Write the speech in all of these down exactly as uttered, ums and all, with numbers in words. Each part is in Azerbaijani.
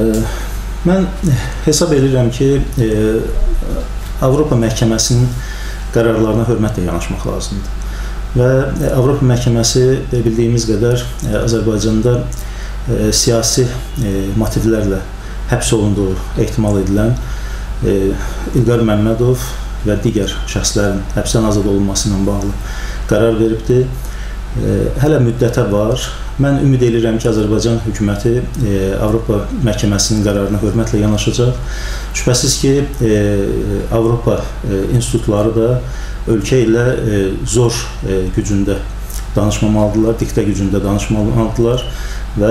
Mən hesab edirəm ki, Avropa Məhkəməsinin qərarlarına hörmətlə yanaşmaq lazımdır. Və Avropa Məhkəməsi bildiyimiz qədər Azərbaycanda siyasi motivlərlə həbs olunduğu ehtimal edilən İlqar Məmmədov və digər şəxslərin həbsdən azad olunması ilə bağlı qərar veribdir. Hələ müddətə var. Mən ümid edirəm ki, Azərbaycan hökuməti Avropa Məhkəməsinin qərarına hörmətlə yanaşacaq. Şübhəsiz ki, Avropa institutları da ölkə ilə zor gücündə danışmamalıdırlar, diktə gücündə danışmalıdırlar və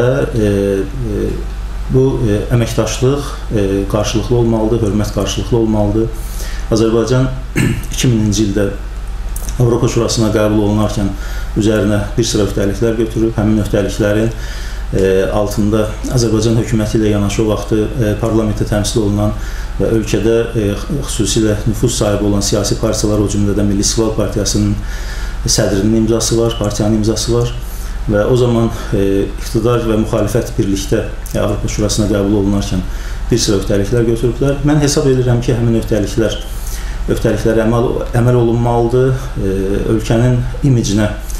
bu əməkdaşlıq qarşılıqlı olmalıdır, hörmət qarşılıqlı olmalıdır. Azərbaycan iki minci ildə Avropa Şurasına qəbul olunarkən üzərinə bir sıra öhdəliklər götürüb, həmin öhdəliklərin altında Azərbaycan hökuməti ilə yanaşı o vaxtı parlamentdə təmsil olunan və ölkədə xüsusilə nüfuz sahibi olan siyasi partiyalar, o cümlədən Milli İstiqlal Partiyasının sədrinin imzası var, partiyanın imzası var və o zaman iqtidar və müxalifət birlikdə Avropa Şurasına qəbul olunarkən bir sıra öhdəliklər götürüblər. Mən hesab edirəm ki, həmin öhdəliklər öhdəliklərə əməl, əməl olunmalıdır, ölkənin imicinə,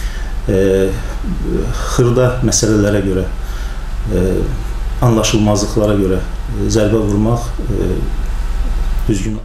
xırda məsələlərə görə, anlaşılmazlıqlara görə zərbə vurmaq düzgün.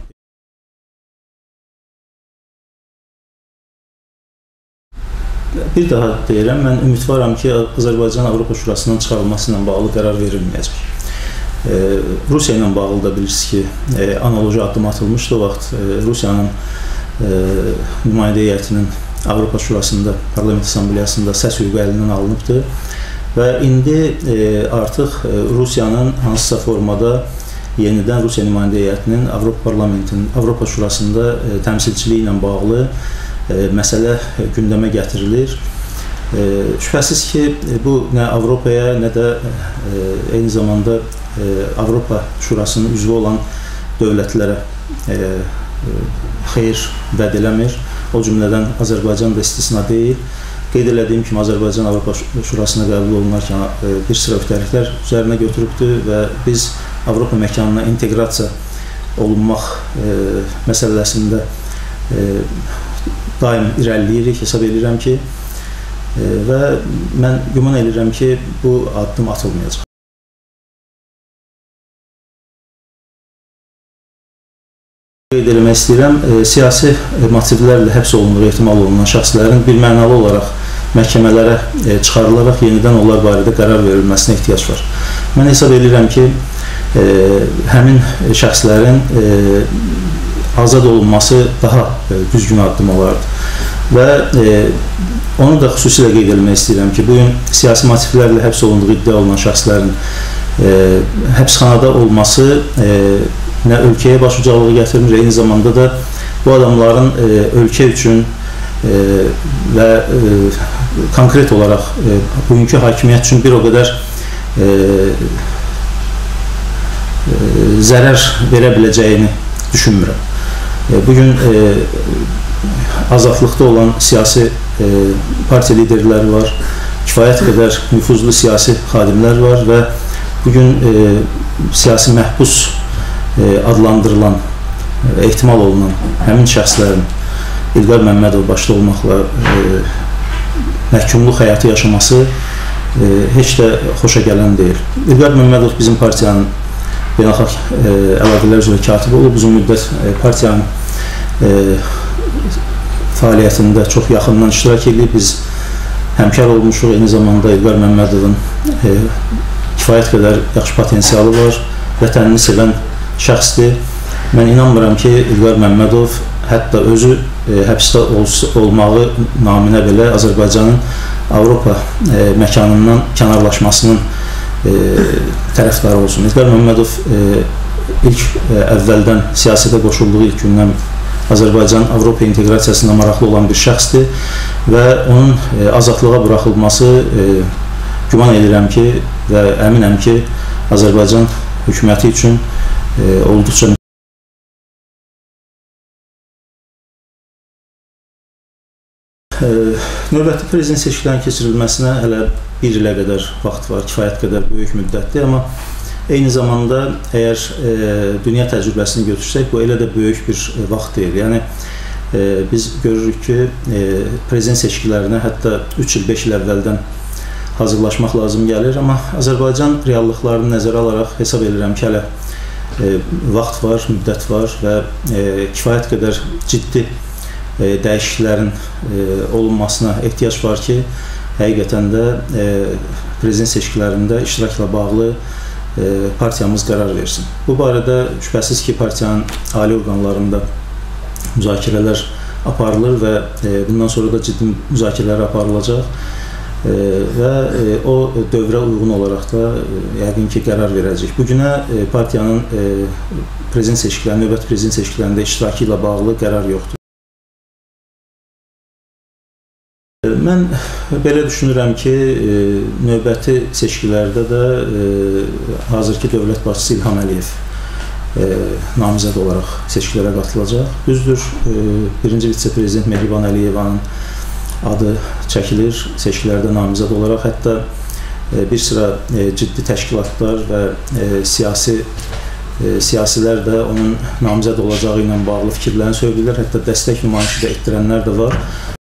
Bir daha deyirəm, mən ümidvaram ki, Azərbaycan Avropa Şurasının çıxarılması ilə bağlı qərar verilməyəcək. Rusiya ilə bağlı da bilirsiniz ki, analoji addım atılmışdı. O vaxt Rusiyanın nümayəndə heyətinin Avropa Şurasında, Parlament Assambleyasında səs hüququ əlindən alınıbdır və indi artıq Rusiyanın hansısa formada yenidən Rusiya nümayəndə heyətinin Avropa Parlamentinin, Avropa Şurasında təmsilçiliyi ilə bağlı məsələ gündəmə gətirilir. Şübhəsiz ki, bu nə Avropaya, nə də eyni zamanda Avropa Şurasının üzvü olan dövlətlərə xeyir vəd eləmir. O cümlədən Azərbaycan da istisna deyil. Qeyd elədiyim kimi, Azərbaycan Avropa Şurasına qəbul olunarkən bir sıra öhdəliklər üzərinə götürübdür və biz Avropa məkanına inteqrasiya olunmaq məsələsində daim irəliləyirik, hesab edirəm ki, və mən güman edirəm ki, bu addım atılmayacaq. Qeyd eləmək istəyirəm, siyasi motivlərlə həbs olunduğu ehtimal olunan şəxslərin bir mənalı olaraq məhkəmələrə çıxarılaraq yenidən onlar barədə qərar verilməsinə ehtiyac var. Mən hesab edirəm ki, həmin şəxslərin azad olunması daha düzgün addım olardı və onu da xüsusilə qeyd eləmək istəyirəm ki, bugün siyasi motivlərlə həbs olunduğu iddia olunan şəxslərin həbsxanada olması nə ölkəyə başucalığı gətirmir, eyni zamanda da bu adamların ölkə üçün və konkret olaraq bugünkü hakimiyyət üçün bir o qədər zərər verə biləcəyini düşünmürəm. Bugün azadlıqda olan siyasi partiya liderləri var, kifayət qədər nüfuzlu siyasi xadimlər var və bugün siyasi məhbus adlandırılan, ehtimal olunan həmin şəxslərin İlqar Məmmədov başda olmaqla məhkumluq həyatı yaşaması heç də xoşa gələn deyil. İlqar Məmmədov bizim partiyanın beynəlxalq əlaqələr üzrə katibi olub, uzun müddət partiyanın fəaliyyətində çox yaxından iştirak edib, biz həmkar olmuşuq, eyni zamanda İlqar Məmmədovun kifayət qədər yaxşı potensialı var, vətənini sevən şəxsdir. Mən inanmıram ki, İlqar Məmmədov hətta özü həbsdə olmağı naminə belə Azərbaycanın Avropa məkanından kənarlaşmasının tərəfdarı olsun. İlqar Məmmədov ilk əvvəldən siyasətə qoşulduğu ilk gündən Azərbaycan Avropa inteqrasiyasına maraqlı olan bir şəxsdir və onun azadlığa buraxılması güman edirəm ki və əminəm ki, Azərbaycan hökuməti üçün olduqca növbəti prezident seçkilərinin keçirilməsinə hələ bir ilə qədər vaxt var, kifayət qədər böyük müddətdir, amma eyni zamanda əgər e, dünya təcrübəsini götürsək, bu elə də böyük bir e, vaxt deyil. Yəni e, biz görürük ki, e, prezident seçkilərinə hətta üç il, beş il əvvəldən hazırlaşmaq lazım gəlir, amma Azərbaycan reallıqlarını nəzərə alaraq hesab edirəm ki, hələ e, vaxt var, müddət var və e, kifayət qədər ciddi e, dəyişikliklərin e, olunmasına ehtiyac var ki, həqiqətən də e, prezident seçkilərində iştirakla bağlı e, partiyamız qərar versin. Bu barədə şübhəsiz ki, partiyanın ali orqanlarında müzakirələr aparılır və e, bundan sonra da ciddi müzakirələr aparılacaq e, və e, o dövrə uyğun olaraq da e, yəqin ki, qərar verəcək. Bugünə e, partiyanın e, prezident seçkilərində, növbəti prezident seçkilərində iştirakı ilə bağlı qərar yoxdur. Mən belə düşünürəm ki, növbəti seçkilərdə də hazırki dövlət başçısı İlham Əliyev namizəd olaraq seçkilərə qatılacaq. Düzdür, birinci vitse-prezident Mehriban Əliyevanın adı çəkilir seçkilərdə namizəd olaraq. Hətta bir sıra ciddi təşkilatlar və siyasi siyasilər də onun namizəd olacağı ilə bağlı fikirlərini söyləyirlər. Hətta dəstək nümayişi də etdirənlər də var.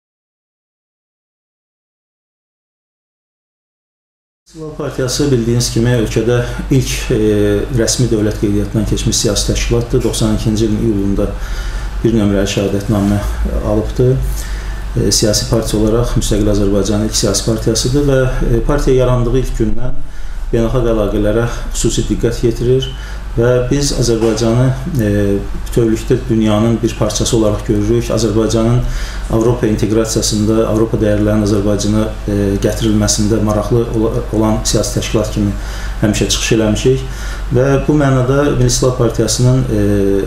İstiqlal Partiyası bildiyiniz kimi ölkədə ilk e, rəsmi dövlət qeydiyyatından keçmiş siyasi təşkilatdır. doxsan ikinci ilin iyulunda bir nömrəli şəhadətnamə alıbdır. E, siyasi partiya olaraq Müstəqil Azərbaycanın ilk siyasi partiyasıdır və e, partiya yarandığı ilk gündən beynəlxalq əlaqələrə xüsusi diqqət yetirir və biz Azərbaycanı e, bütövlükdə dünyanın bir parçası olaraq görürük. Azərbaycanın Avropa inteqrasiyasında, Avropa dəyərlərinin Azərbaycana e, gətirilməsində maraqlı olan siyasi təşkilat kimi həmişə çıxış eləmişik və bu mənada Milli İstiqlal Partiyasının e,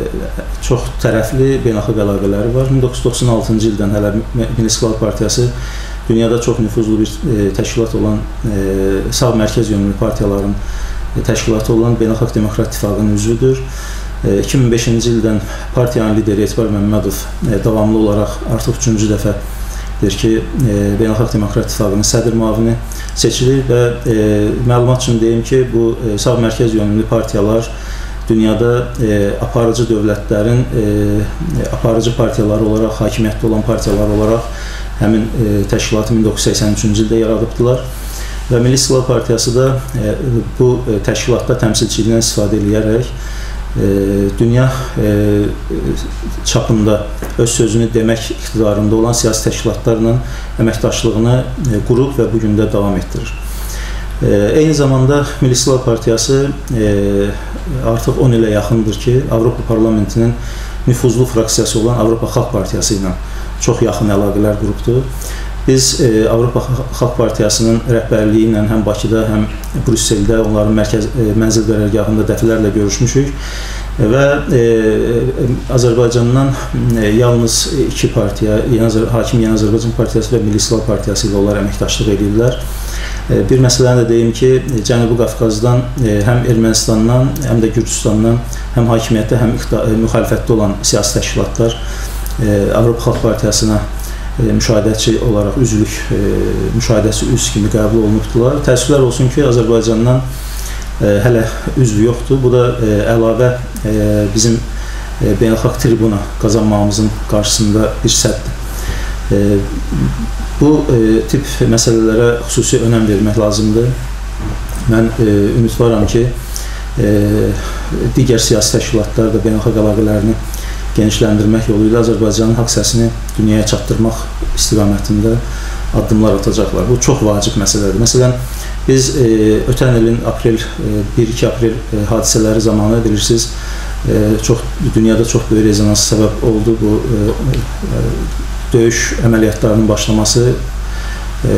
çox tərəfli beynəlxalq əlaqələri var. min doqquz yüz doxsan altıncı ildən hələ Milli İstiqlal Partiyası dünyada çox nüfuzlu bir e, təşkilat olan e, sağ mərkəz yönlü partiyaların e, təşkilatı olan Beynəlxalq Demokrat İttifaqının üzvüdür. E, iki min beşinci ildən partiyanın lideri Etibar Məmmədov e, davamlı olaraq artıq üçüncü dəfədir ki, e, Beynəlxalq Demokrat İttifaqının sədr müavini seçilir və e, məlumat üçün deyim ki, bu e, sağ mərkəz yönlü partiyalar dünyada e, aparıcı dövlətlərin e, aparıcı partiyaları olaraq, hakimiyyətdə olan partiyalar olaraq həmin e, təşkilatı min doqquz yüz səksən üçüncü ildə yaradıbdılar və Milli İstiqlal Partiyası da e, bu e, təşkilatda təmsilçiliyindən istifadə edərək e, dünya e, çapında öz sözünü demək iqtidarında olan siyasi təşkilatlarla əməkdaşlığını e, qurub və bugün də davam etdirir. E, eyni zamanda Milli İstiqlal Partiyası e, artıq on ilə yaxındır ki, Avropa Parlamentinin nüfuzlu fraksiyası olan Avropa Xalq Partiyası ilə çox yaxın əlaqələr qrupdur. Biz e, Avropa Xalq Partiyasının rəhbərliyi ilə həm Bakıda, həm Brüsseldə, onların mərkəz, e, mənzil qərargahında dəfələrlə görüşmüşük və e, Azərbaycandan e, yalnız iki partiya, Yeni, Hakim Yeni Azərbaycan Partiyası və Milli İstiqlal Partiyası ilə onlar əməkdaşlıq edirlər. E, bir məsələni də deyim ki, Cənubi Qafqazdan e, həm Ermənistandan, həm də Gürcüstandan, həm hakimiyyətdə, həm e, müxalifətdə olan siyasi təşkilatlar Avropa Xalq Partiyasına müşahidəçi olaraq üzvlük müşahidəsi üzv kimi qəbul olunubdular. Təəssüflər olsun ki, Azərbaycandan hələ üzv yoxdur. Bu da əlavə bizim beynəlxalq tribuna qazanmağımızın qarşısında bir səddir. Bu tip məsələlərə xüsusi önəm vermək lazımdır. Mən ümidvaram ki, digər siyasi təşkilatlar da beynəlxalq əlaqələrini genişləndirmək yolu ilə Azərbaycanın haqq səsini dünyaya çatdırmaq istiqamətində addımlar atacaqlar. Bu çox vacib məsələdir. Məsələn, biz e, ötən ilin aprel, e, bir iki aprel e, hadisələri zamanı bilirsiniz, e, çox, dünyada çox böyük rezonans səbəb oldu. Bu e, e, döyüş əməliyyatlarının başlaması e,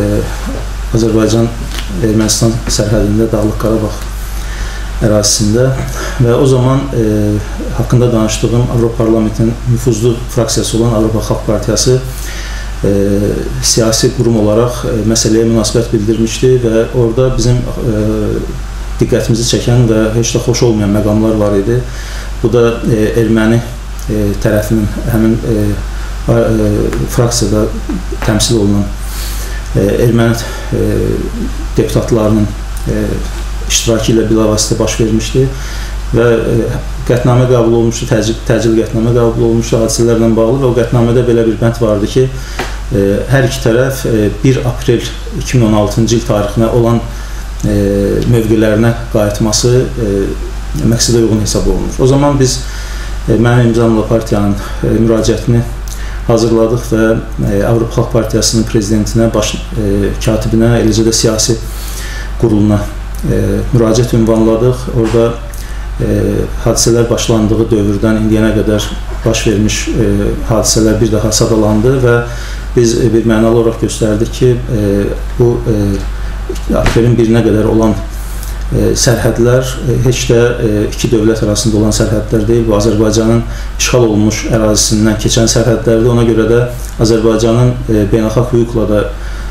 Azərbaycan-Ermənistan sərhədində Dağlıq Qarabağ ərazisində və o zaman e, haqqında danışdığım Avropa Parlamentinin nüfuzlu fraksiyası olan Avropa Xalq Partiyası e, siyasi qurum olaraq e, məsələyə münasibət bildirmişdi və orada bizim e, diqqətimizi çəkən və heç də xoş olmayan məqamlar var idi. Bu da e, erməni e, tərəfinin həmin e, e, fraksiyada təmsil olunan e, erməni e, deputatlarının e, iştirakı ilə bilavasitə baş vermişdi və qətnamə qəbul olmuşdu, təcil, təcil qətnamə qəbul olmuşdu hadisələrlə bağlı və o qətnamədə belə bir bənd vardı ki, hər iki tərəf bir aprel iki min on altıncı il tarixinə olan mövqelərinə qayıtması məqsədə uyğun hesab olunur. O zaman biz mənim imzamla partiyanın müraciətini hazırladıq və Avropa Xalq Partiyasının prezidentinə, baş katibinə, eləcə də siyasi quruluna müraciət ünvanladıq. Orada hadisələr başlandığı dövrdən indiyənə qədər baş vermiş hadisələr bir daha sadalandı və biz bir mənalı olaraq göstərdik ki, bu aprelin birinə qədər olan sərhədlər heç də iki dövlət arasında olan sərhədlər deyil. Bu, Azərbaycanın işğal olunmuş ərazisindən keçən sərhədlərdir. Ona görə də Azərbaycanın beynəlxalq hüquqla da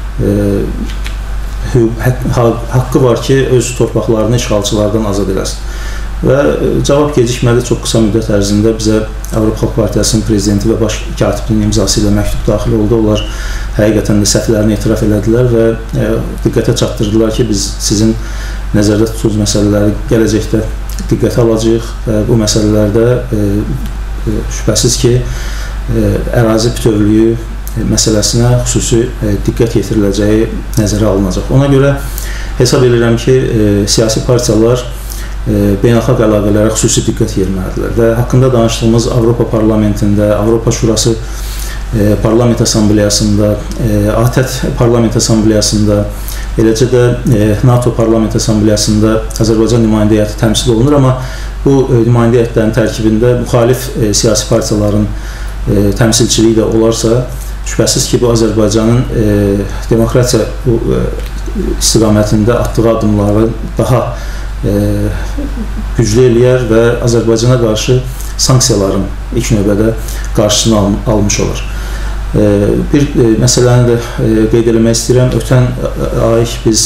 haqqı var ki, öz torpaqlarını işğalçılardan azad eləsin. Və cavab gecikmədi, çox qısa müddət ərzində bizə Avropa Xalq Partiyasının prezidenti və baş katibinin imzası ilə məktub daxil oldu. Onlar həqiqətən də səhvlərini etiraf elədilər və diqqətə çatdırdılar ki, biz sizin nəzərdə tutduğunuz məsələləri gələcəkdə diqqətə alacağıq və bu məsələlərdə şübhəsiz ki, ərazi bütövlüyü məsələsinə xüsusi diqqət yetiriləcəyi nəzərə alınacaq. Ona görə hesab edirəm ki, siyasi partiyalar beynəlxalq əlaqələrə xüsusi diqqət yerməlidirlər və haqqında danışdığımız Avropa Parlamentində, Avropa Şurası Parlament Assambleyasında, A T E T Parlament Assambleyasında, eləcə də NATO Parlament Assambleyasında Azərbaycan nümayəndə heyəti təmsil olunur, amma bu nümayəndə heyətlərin tərkibində müxalif siyasi partiyaların təmsilçiliyi də olarsa, şübhəsiz ki, bu Azərbaycanın demokratiya istiqamətində atdığı adımları daha güclü eləyər və Azərbaycana qarşı sanksiyaların ilk növbədə qarşısını al almış olur. Bir məsələni də qeyd eləmək istəyirəm. Ötən ay biz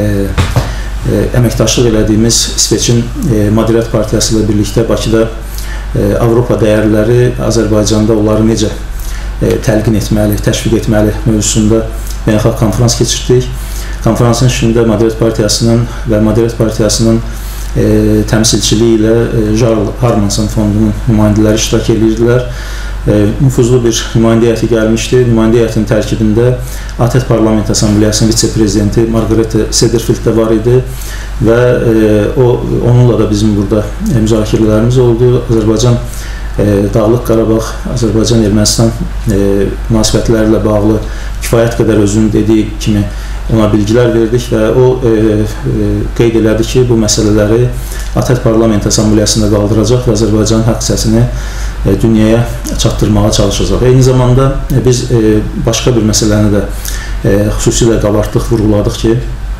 əməkdaşlıq elədiyimiz İsveçin Moderat Partiyası ilə birlikdə Bakıda Avropa dəyərləri Azərbaycanda onları necə təlqin etməli, təşviq etməli mövzusunda beynəlxalq konferans keçirdik. Konferansın içində Moderat Partiyasının və Moderat Partiyasının e, təmsilçiliyi ilə e, Jarl Harmanson fondunun nümayəndələri iştirak edirdilər. E, nüfuzlu bir nümayəndə heyəti gəlmişdi. Nümayəndə heyətinin tərkibində A T E T Parlament Assambleyasının vitse-prezidenti Margareta Sederfield də var idi və e, o, onunla da bizim burada e, müzakirələrimiz oldu. Azərbaycan e, Dağlıq Qarabağ, Azərbaycan-Ermənistan e, münasibətləri ilə bağlı kifayət qədər özünün dediyi kimi ona bilgilər verdik və o e, e, qeyd elədi ki, bu məsələləri A T E T Parlament Assambleyasında qaldıracaq və Azərbaycanın haqq səsini e, dünyaya çatdırmağa çalışacaq. Eyni zamanda e, biz e, başqa bir məsələni də e, xüsusilə qabartdıq, vurğuladıq ki,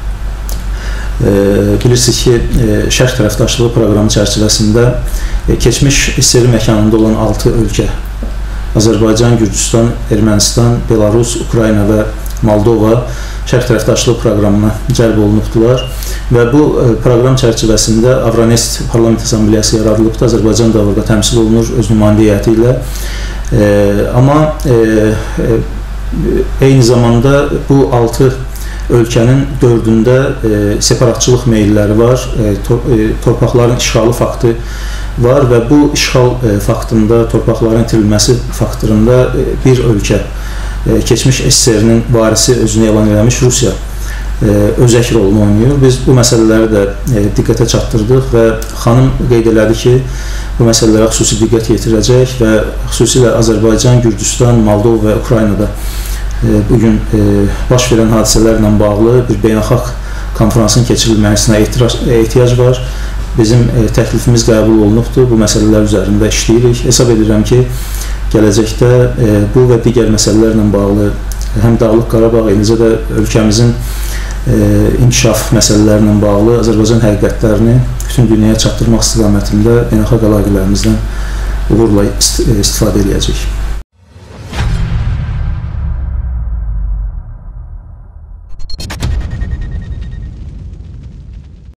e, bilirsiniz ki, e, Şərq tərəfdaşlığı proqramı çərçivəsində e, keçmiş S S R məkanında olan altı ölkə, Azərbaycan, Gürcüstan, Ermənistan, Belarus, Ukrayna və Moldova Şərq tərəfdaşlığı proqramına cəlb olunubdular və bu proqram çərçivəsində Avronest Parlament Assambleyası yaradılıbdır. Azərbaycan da orada təmsil olunur öz nümayəndə heyəti ilə. E, amma e, eyni zamanda bu altı ölkənin dördündə e, separatçılıq meyilləri var, e, tor e, torpaqların işğalı faktı var və bu işğal e, faktında, torpaqların itirilməsi faktında e, bir ölkə, keçmiş S S R-nin varisi özünü elan eləmiş Rusiya öz əkr rolunu oynayır. Biz bu məsələləri də diqqətə çatdırdıq və xanım qeyd elədi ki, bu məsələlərə xüsusi diqqət yetirəcək və xüsusilə Azərbaycan, Gürcüstan, Moldova və Ukraynada bugün baş verən hadisələrlə bağlı bir beynəlxalq konferansın keçirilməsinə ehtiyac var. Bizim təklifimiz qəbul olunubdur. Bu məsələlər üzərində işləyirik. Hesab edirəm ki, gələcəkdə e, bu və digər məsələlərlə bağlı həm Dağlıq Qarabağ, eləcə də ölkəmizin e, inkişaf məsələlərlə bağlı Azərbaycan həqiqətlərini bütün dünyaya çatdırmaq istiqamətində beynəlxalq əlaqələrimizdən uğurla ist istifadə edəcəyik.